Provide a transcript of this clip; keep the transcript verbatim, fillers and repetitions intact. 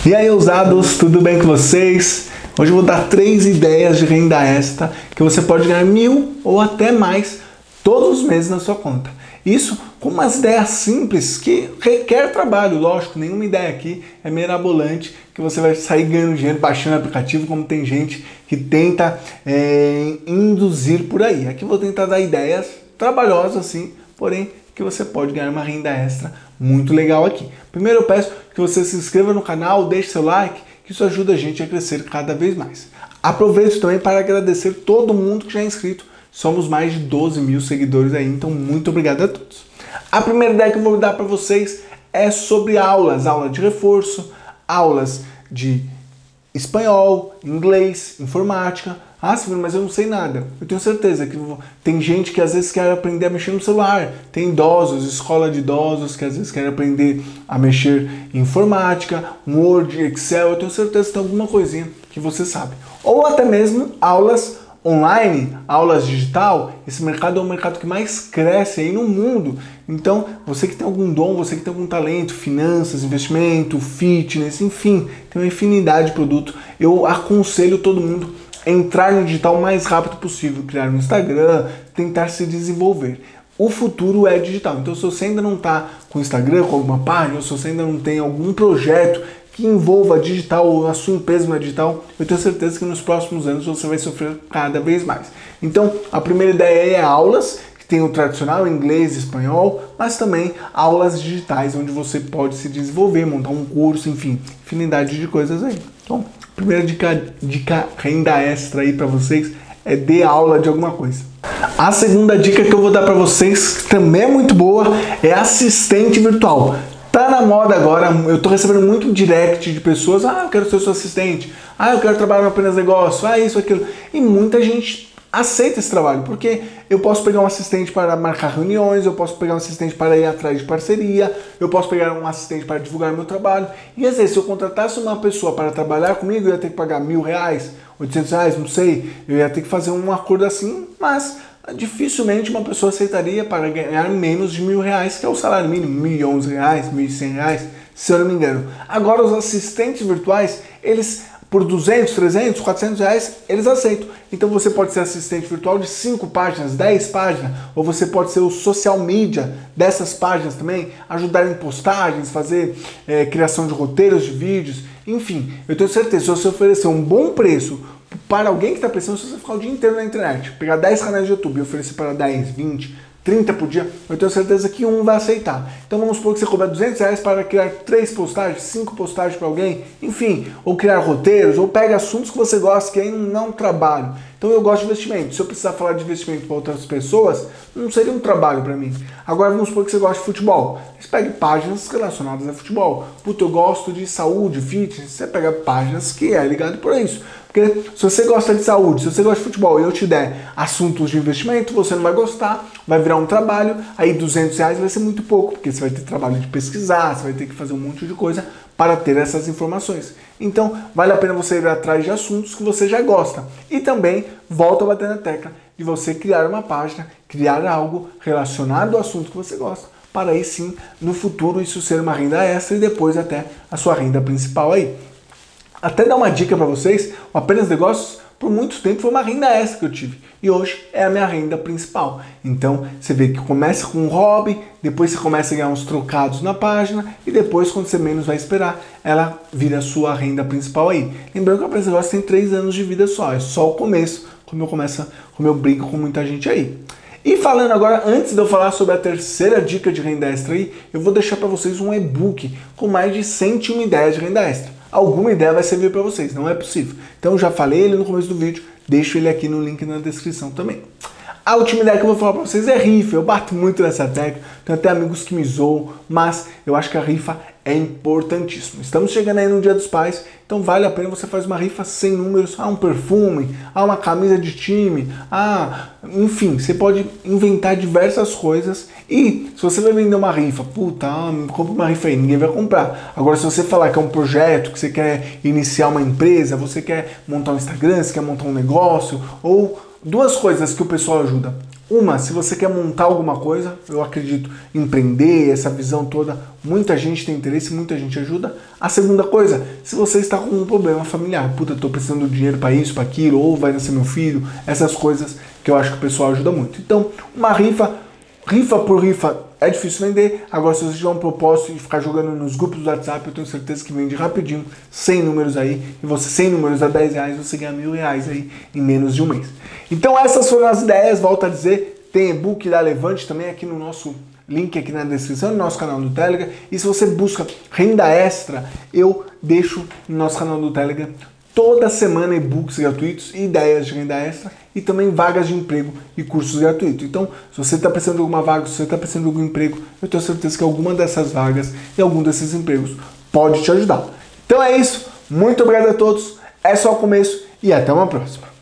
E aí, ousados, tudo bem com vocês? Hoje eu vou dar três ideias de renda extra que você pode ganhar mil ou até mais todos os meses na sua conta. Isso com umas ideias simples que requer trabalho, lógico, nenhuma ideia aqui é mirabolante que você vai sair ganhando dinheiro baixando o aplicativo, como tem gente que tenta é, induzir por aí. Aqui eu vou tentar dar ideias trabalhosas assim, porém que você pode ganhar uma renda extra muito legal aqui. Primeiro eu peço que você se inscreva no canal, deixe seu like, que isso ajuda a gente a crescer cada vez mais. Aproveito também para agradecer todo mundo que já é inscrito. Somos mais de doze mil seguidores aí, então muito obrigado a todos. A primeira ideia que eu vou dar para vocês é sobre aulas, aula de reforço, aulas de espanhol, inglês, informática. Ah, Silvio, mas eu não sei nada. Eu tenho certeza que tem gente que às vezes quer aprender a mexer no celular. Tem idosos, escola de idosos que às vezes querem aprender a mexer em informática, Word, Excel. Eu tenho certeza que tem alguma coisinha que você sabe. Ou até mesmo aulas online, aulas digital. Esse mercado é o mercado que mais cresce aí no mundo. Então, você que tem algum dom, você que tem algum talento, finanças, investimento, fitness, enfim, tem uma infinidade de produto. Eu aconselho todo mundo entrar no digital o mais rápido possível, criar um Instagram, tentar se desenvolver. O futuro é digital, então se você ainda não está com Instagram, com alguma página, ou se você ainda não tem algum projeto que envolva digital ou a sua empresa na digital, eu tenho certeza que nos próximos anos você vai sofrer cada vez mais. Então, a primeira ideia é aulas, que tem o tradicional inglês e espanhol, mas também aulas digitais, onde você pode se desenvolver, montar um curso, enfim, infinidade de coisas aí. Então, primeira dica, dica renda extra aí para vocês é dê aula de alguma coisa. A segunda dica que eu vou dar para vocês, que também é muito boa, é assistente virtual. Tá na moda agora, eu tô recebendo muito direct de pessoas, ah, eu quero ser seu assistente, ah, eu quero trabalhar no Apenas Negócio, ah, isso, aquilo. E muita gente aceita esse trabalho, porque eu posso pegar um assistente para marcar reuniões, eu posso pegar um assistente para ir atrás de parceria, eu posso pegar um assistente para divulgar meu trabalho. E às vezes, se eu contratasse uma pessoa para trabalhar comigo, eu ia ter que pagar mil reais, oitocentos reais, não sei, eu ia ter que fazer um acordo assim, mas dificilmente uma pessoa aceitaria para ganhar menos de mil reais, que é o salário mínimo, mil e onze reais, mil e cem reais, se eu não me engano. Agora, os assistentes virtuais, eles por duzentos, trezentos, quatrocentos reais, eles aceitam. Então você pode ser assistente virtual de cinco páginas, dez páginas, ou você pode ser o social media dessas páginas também, ajudar em postagens, fazer é, criação de roteiros de vídeos, enfim. Eu tenho certeza, se você oferecer um bom preço para alguém que está precisando, se você ficar o dia inteiro na internet, pegar dez canais de YouTube e oferecer para dez, vinte, trinta por dia, eu tenho certeza que um vai aceitar. Então vamos supor que você cobra duzentos reais para criar três postagens, cinco postagens para alguém, enfim, ou criar roteiros, ou pega assuntos que você gosta, que ainda não é um trabalho. Então eu gosto de investimento. Se eu precisar falar de investimento para outras pessoas, não seria um trabalho para mim. Agora vamos supor que você gosta de futebol. Você pega páginas relacionadas a futebol. Puta, eu gosto de saúde, fitness. Você pega páginas que é ligado por isso. Porque se você gosta de saúde, se você gosta de futebol e eu te der assuntos de investimento, você não vai gostar, vai virar um trabalho, aí duzentos reais vai ser muito pouco, porque você vai ter trabalho de pesquisar, você vai ter que fazer um monte de coisa para ter essas informações. Então, vale a pena você ir atrás de assuntos que você já gosta. E também, volta a bater na tecla de você criar uma página, criar algo relacionado ao assunto que você gosta, para aí sim, no futuro, isso ser uma renda extra e depois até a sua renda principal aí. Até dar uma dica para vocês, o Apenas Negócios, por muito tempo foi uma renda extra que eu tive. E hoje é a minha renda principal. Então, você vê que começa com um hobby, depois você começa a ganhar uns trocados na página, e depois, quando você menos vai esperar, ela vira a sua renda principal aí. Lembrando que o Apenas Negócios tem três anos de vida só, é só o começo, como eu começo, como eu brinco com muita gente aí. E falando agora, antes de eu falar sobre a terceira dica de renda extra aí, eu vou deixar para vocês um e-book com mais de cento e uma ideias de renda extra. Alguma ideia vai servir para vocês, não é possível. Então eu já falei ele no começo do vídeo, deixo ele aqui no link na descrição também. A última ideia que eu vou falar para vocês é rifa. Eu bato muito nessa tecla, tenho até amigos que me zoam, mas eu acho que a rifa é importantíssima. Estamos chegando aí no Dia dos Pais, então vale a pena você fazer uma rifa sem números. Ah, um perfume, ah, uma camisa de time, ah, enfim, você pode inventar diversas coisas. E se você vai vender uma rifa, puta, ah, compra uma rifa aí, ninguém vai comprar. Agora, se você falar que é um projeto, que você quer iniciar uma empresa, você quer montar um Instagram, você quer montar um negócio, ou duas coisas que o pessoal ajuda. Uma, se você quer montar alguma coisa, eu acredito, empreender, essa visão toda, muita gente tem interesse, muita gente ajuda. A segunda coisa, se você está com um problema familiar, puta, eu tô precisando de dinheiro para isso, para aquilo, ou vai nascer meu filho, essas coisas que eu acho que o pessoal ajuda muito. Então, uma rifa, rifa por rifa, é difícil vender. Agora, se você tiver um propósito de ficar jogando nos grupos do WhatsApp, eu tenho certeza que vende rapidinho, cem números aí, e você cem números a dez reais, você ganha mil reais aí em menos de um mês. Então essas foram as ideias, volto a dizer, tem e-book da Levante também aqui no nosso link aqui na descrição do nosso canal do Telegram. E se você busca renda extra, eu deixo no nosso canal do Telegram toda semana e-books gratuitos e ideias de renda extra e também vagas de emprego e cursos gratuitos. Então, se você está precisando de alguma vaga, se você está precisando de algum emprego, eu tenho certeza que alguma dessas vagas e algum desses empregos pode te ajudar. Então é isso, muito obrigado a todos, é só o começo e até uma próxima.